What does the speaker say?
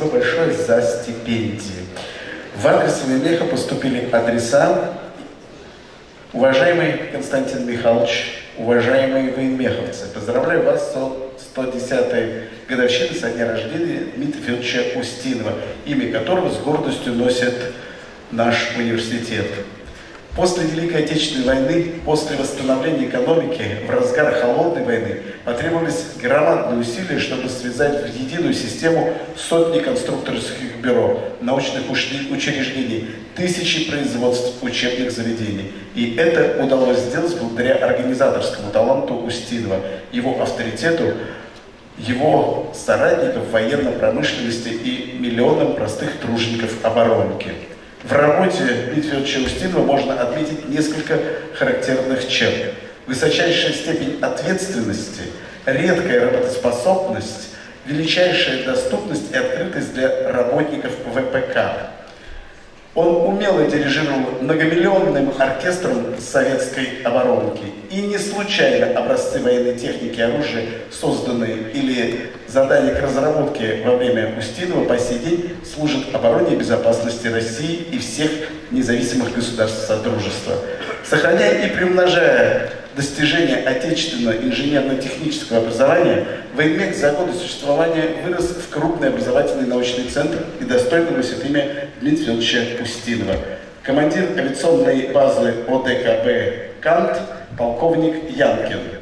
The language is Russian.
спасибо большое за стипендии. В адрес военмеха поступили адреса. Уважаемый Константин Михайлович, уважаемые военмеховцы, поздравляю вас с 110-й годовщиной со дня рождения Дмитрия Федоровича Устинова, имя которого с гордостью носит наш университет. После Великой Отечественной войны, после восстановления экономики, в разгар холодной войны потребовались громадные усилия, чтобы связать в единую систему сотни конструкторских бюро, научных учреждений, тысячи производств, учебных заведений. И это удалось сделать благодаря организаторскому таланту Устинова, его авторитету, его соратников в военной промышленности и миллионам простых тружеников оборонки. В работе Дмитрия Федоровича Устинова можно отметить несколько характерных черт. Высочайшая степень ответственности, редкая работоспособность, величайшая доступность и открытость для работников ВПК. Он умело дирижировал многомиллионным оркестром советской оборонки. И не случайно образцы военной техники и оружия, созданные или задания к разработке во время Устинова, по сей день служат обороне и безопасности России и всех независимых государств Содружества. Сохраняя и приумножая достижения отечественного инженерно-технического образования, военмех за годы существования вырос в крупный образовательный научный центр и достойно носит имя Дмитрия Федоровича Устинова. Командир авиационной базы ОДКБ «Кант» полковник Янкин.